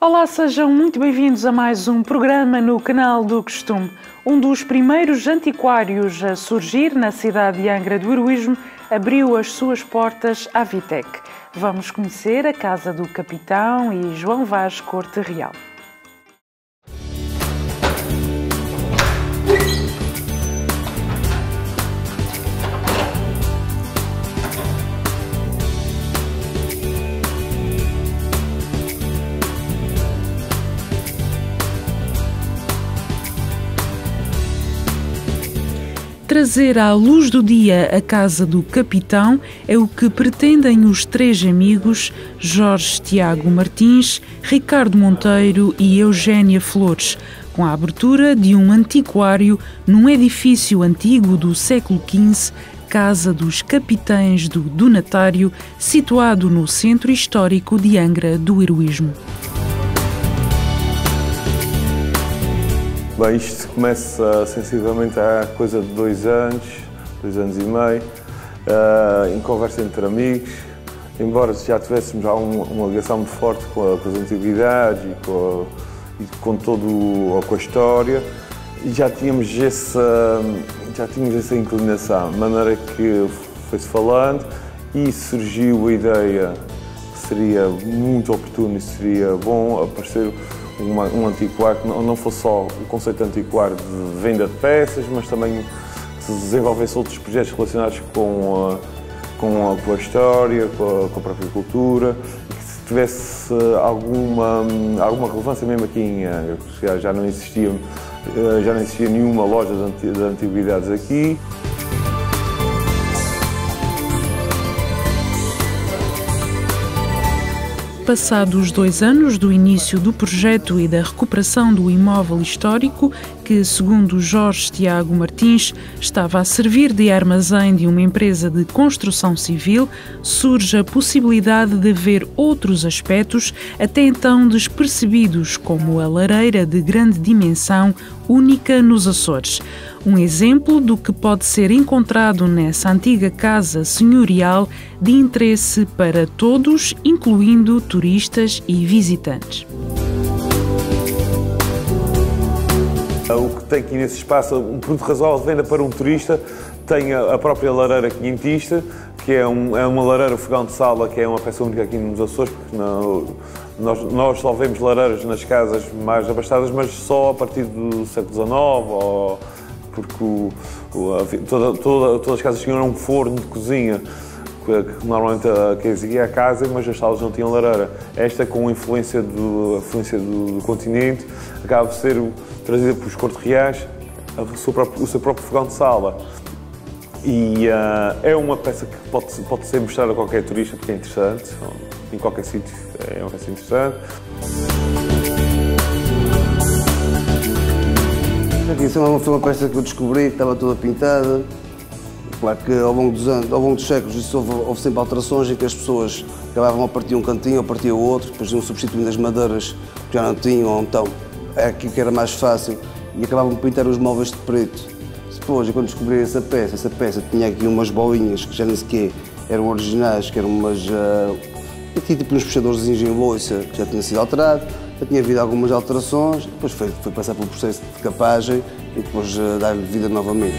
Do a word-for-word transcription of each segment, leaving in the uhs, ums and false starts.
Olá, sejam muito bem-vindos a mais um programa no Canal do Costume. Um dos primeiros antiquários a surgir na cidade de Angra do Heroísmo abriu as suas portas à Vitec. Vamos conhecer a Casa do Capitão e João Vaz Corte Real. Trazer à luz do dia a Casa do Capitão é o que pretendem os três amigos Jorge Tiago Martins, Ricardo Monteiro e Eugénia Flores, com a abertura de um antiquário num edifício antigo do século quinze, Casa dos Capitães do Donatário, situado no centro histórico de Angra do Heroísmo. Bem, isto começa sensivelmente há coisa de dois anos, dois anos e meio, uh, em conversa entre amigos, embora já tivéssemos já uma, uma ligação muito forte com, a, com as antiguidades e com, a, e com todo com a história, e já tínhamos essa, já tínhamos essa inclinação, de maneira que foi-se falando e surgiu a ideia que seria muito oportuno e seria bom aparecer Uma, um antiquário que não, não fosse só o conceito de antiquário de venda de peças, mas também se desenvolvesse outros projetos relacionados com a, com a, com a história, com a, com a própria cultura, e que tivesse alguma, alguma relevância mesmo aqui em Angra, porque já, já, não existia, já não existia nenhuma loja de, de antiguidades aqui. Passados dois anos do início do projeto e da recuperação do imóvel histórico, que, segundo Jorge Tiago Martins, estava a servir de armazém de uma empresa de construção civil, surge a possibilidade de ver outros aspectos até então despercebidos, como a lareira de grande dimensão, única nos Açores. Um exemplo do que pode ser encontrado nessa antiga casa senhorial de interesse para todos, incluindo turistas e visitantes. O que tem aqui nesse espaço, um produto razoável de venda para um turista, tem a própria lareira quinhentista, que é, um, é uma lareira fogão de sala, que é uma peça única aqui nos Açores, porque não, nós, nós só vemos lareiras nas casas mais abastadas, mas só a partir do século dezenove, ou, porque o, o, toda, toda, todas as casas tinham um forno de cozinha, que normalmente quem exigia a casa, mas as salas não tinham lareira. Esta, com a influência do, a influência do, do continente, acaba por ser trazida pelos Corte Reais o seu próprio, o seu próprio fogão de sala. E uh, é uma peça que pode, pode ser mostrada a qualquer turista, porque é interessante, em qualquer sítio é uma peça interessante. Isso foi uma peça que eu descobri, que estava toda pintada. Claro que ao longo dos anos, ao longo dos séculos, isso houve, houve sempre alterações em que as pessoas acabavam a partir um cantinho ou partiam outro, depois iam substituindo as madeiras que já não tinham, ou então é aqui que era mais fácil, e acabavam por pintar os móveis de preto. Depois, quando descobri essa peça, essa peça tinha aqui umas bolinhas que já nem sequer eram originais, que eram umas... Uh, tinha tipo uns puxadores em louça que já tinha sido alterado, já tinha havido algumas alterações, depois foi, foi passar pelo processo de capagem e depois uh, dar-lhe vida novamente.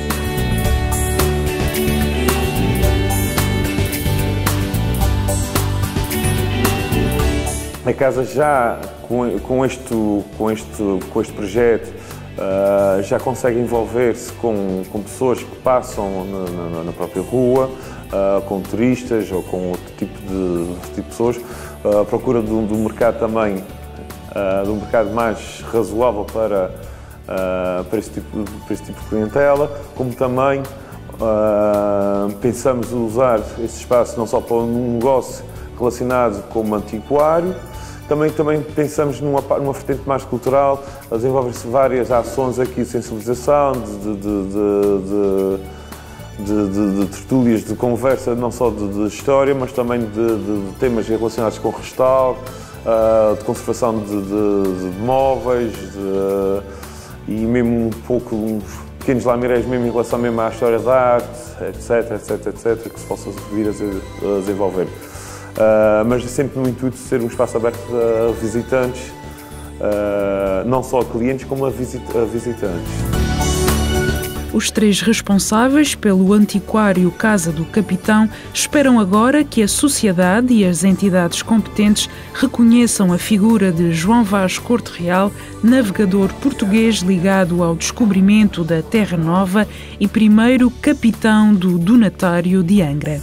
A casa já, com, com, este, com, este, com este projeto, uh, já consegue envolver-se com, com pessoas que passam na, na, na própria rua, uh, com turistas ou com outro tipo de, tipo de pessoas, uh, à procura de um, de um mercado também, uh, de um mercado mais razoável para, uh, para, esse tipo, para esse tipo de clientela, como também uh, pensamos usar esse espaço não só para um negócio relacionado com o antiquário, Também, também pensamos numa, numa vertente mais cultural, desenvolvem-se várias ações aqui de sensibilização, de, de, de, de, de, de tertúlias de conversa, não só de, de história, mas também de, de, de temas relacionados com o restauro, uh, de conservação de, de, de móveis, de, e mesmo um pouco, uns pequenos lamireiros mesmo em relação mesmo à história da arte, etc, etc, etc, que se possa vir a desenvolver. Uh, mas sempre no intuito de ser um espaço aberto a visitantes, uh, não só a clientes como a, visit a visitantes. Os três responsáveis pelo antiquário Casa do Capitão esperam agora que a sociedade e as entidades competentes reconheçam a figura de João Vaz Corte Real, navegador português ligado ao descobrimento da Terra Nova e primeiro capitão do Donatário de Angra.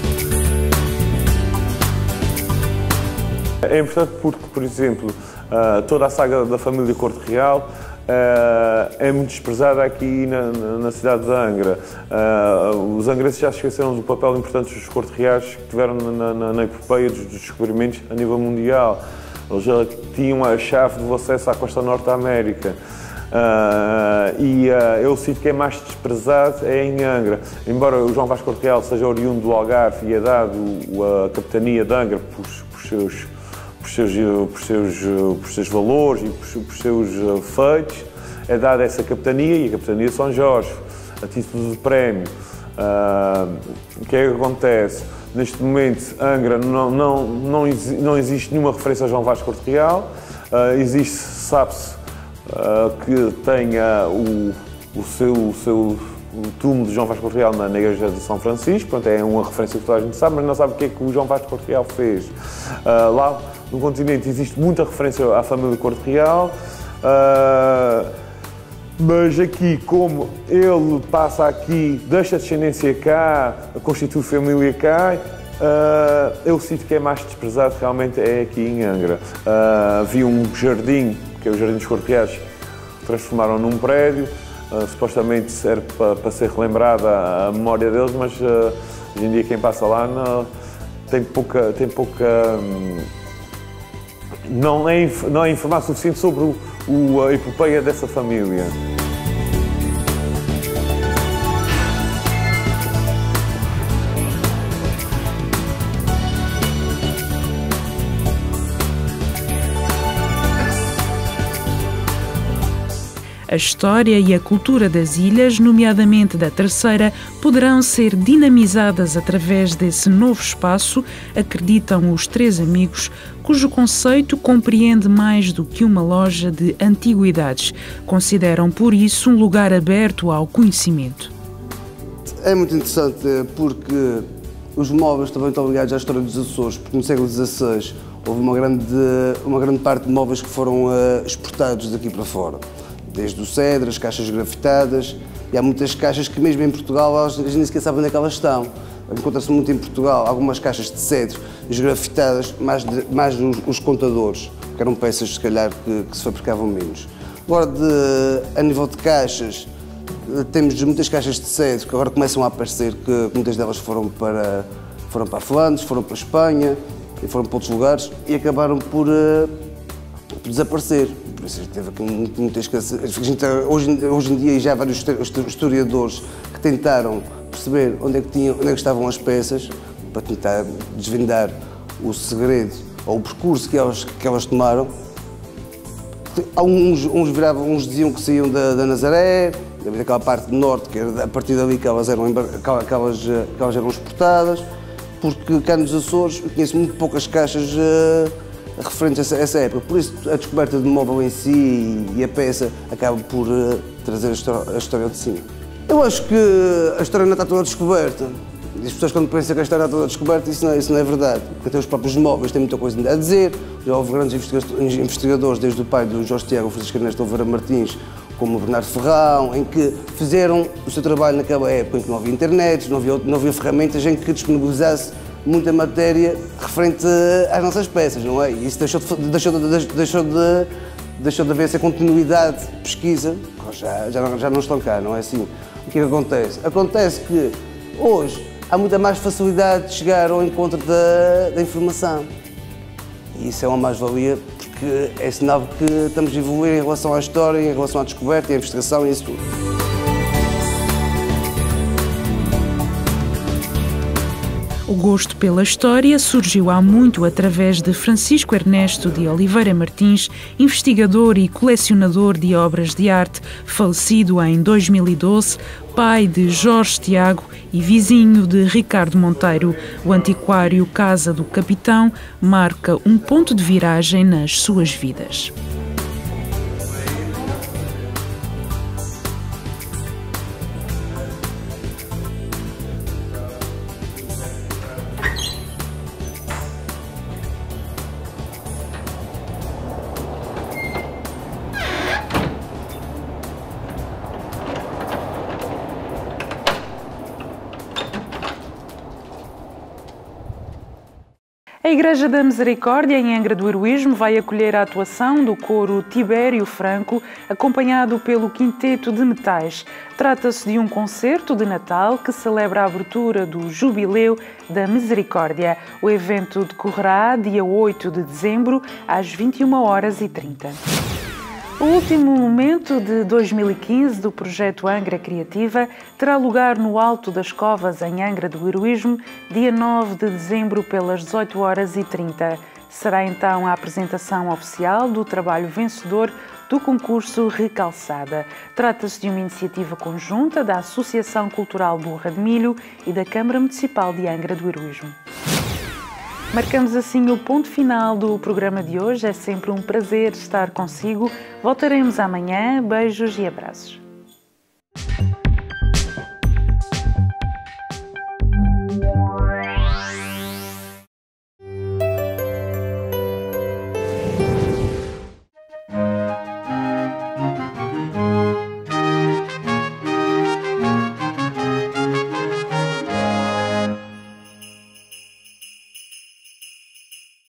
É importante porque, por exemplo, toda a saga da família Corte Real Uh, é muito desprezada aqui na, na, na cidade de Angra. Uh, os angrenses já se esqueceram do papel importante dos Corte Reais que tiveram na, na, na epopeia dos, dos descobrimentos a nível mundial. Eles já tinham a chave do acesso à costa norte da América. Uh, e uh, eu sinto que é mais desprezado é em Angra. Embora o João Vaz Corte Real seja oriundo do Algarve e é dado a capitania de Angra por, por seus Por seus, por, seus, por seus valores e por, por seus feitos, é dada essa capitania e a capitania de São Jorge, a título de prémio. Uh, o que é que acontece? Neste momento, Angra não, não, não, não existe nenhuma referência a João Vaz Corte Real, uh, existe, sabe-se, uh, que tenha o, o seu, o seu o túmulo de João Vaz Corte Real na, na igreja de São Francisco, portanto é uma referência que toda a gente sabe, mas não sabe o que é que o João Vaz Corte Real fez. Uh, lá no continente existe muita referência à família Corte Real, uh, mas aqui, como ele passa aqui, deixa a descendência cá, constitui família cá, uh, eu sinto que é mais desprezado realmente é aqui em Angra. Uh, havia um jardim, que é o Jardim dos Corte Reais, que transformaram num prédio. Uh, supostamente serve para, para ser relembrada a, a memória deles, mas uh, hoje em dia quem passa lá não, tem pouca, tem pouca um, não, é, não é informado o suficiente sobre o, o, a epopeia dessa família. A história e a cultura das ilhas, nomeadamente da Terceira, poderão ser dinamizadas através desse novo espaço, acreditam os três amigos, cujo conceito compreende mais do que uma loja de antiguidades. Consideram, por isso, um lugar aberto ao conhecimento. É muito interessante porque os móveis também estão ligados à história dos Açores, porque no século dezasseis houve uma grande, uma grande parte de móveis que foram uh, exportados daqui para fora. Desde o cedro, as caixas grafitadas, e há muitas caixas que mesmo em Portugal a gente nem sequer sabe onde é que elas estão. Encontra-se muito em Portugal algumas caixas de cedro esgrafitadas, mais, de, mais os, os contadores, que eram peças se calhar que, que se fabricavam menos. Agora, de, a nível de caixas, temos muitas caixas de cedro que agora começam a aparecer, que muitas delas foram para, foram para a Flandres, foram para a Espanha, e foram para outros lugares, e acabaram por, uh, por desaparecer. Por isso teve aqui muitas hoje, hoje em dia já há vários historiadores que tentaram perceber onde é que, tinham, onde é que estavam as peças para tentar desvendar o segredo ou o percurso que elas, que elas tomaram. Uns, uns, viravam, uns diziam que saíam da, da Nazaré, daquela parte do norte, que era a partir dali que elas eram, que elas, que elas eram exportadas, porque cá nos Açores eu conheço muito poucas caixas uh, referentes a essa, essa época. Por isso a descoberta do móvel em si e a peça acaba por uh, trazer a história, a história de cima. Eu acho que a história não está toda descoberta. As pessoas quando pensam que a história está toda descoberta, isso não, isso não é verdade. Porque até os próprios móveis têm muita coisa a dizer. Já houve grandes investigadores, desde o pai do Jorge Tiago, Francisco Ernesto Oliveira Martins, como o Bernardo Ferrão, em que fizeram o seu trabalho naquela época em que não havia internet, não havia, não havia ferramentas em que disponibilizasse muita matéria referente às nossas peças, não é? E isso deixou de, deixou de, deixou de, deixou de haver essa continuidade de pesquisa, já, já, não, já não estão cá, não é assim? O que é que acontece? Acontece que hoje há muita mais facilidade de chegar ao encontro da, da informação. E isso é uma mais-valia, porque é sinal que estamos a evoluir em relação à história, em relação à descoberta e à investigação e isso tudo. O gosto pela história surgiu há muito através de Francisco Ernesto de Oliveira Martins, investigador e colecionador de obras de arte, falecido em dois mil e doze, pai de Jorge Tiago e vizinho de Ricardo Monteiro. O antiquário Casa do Capitão marca um ponto de viragem nas suas vidas. A Igreja da Misericórdia, em Angra do Heroísmo, vai acolher a atuação do coro Tibério Franco, acompanhado pelo Quinteto de Metais. Trata-se de um concerto de Natal que celebra a abertura do Jubileu da Misericórdia. O evento decorrerá dia oito de dezembro, às vinte e uma horas e trinta. O último momento de dois mil e quinze do projeto Angra Criativa terá lugar no Alto das Covas, em Angra do Heroísmo, dia nove de dezembro, pelas dezoito horas e trinta. Será então a apresentação oficial do trabalho vencedor do concurso Recalçada. Trata-se de uma iniciativa conjunta da Associação Cultural Borra de Milho e da Câmara Municipal de Angra do Heroísmo. Marcamos assim o ponto final do programa de hoje. É sempre um prazer estar consigo. Voltaremos amanhã. Beijos e abraços.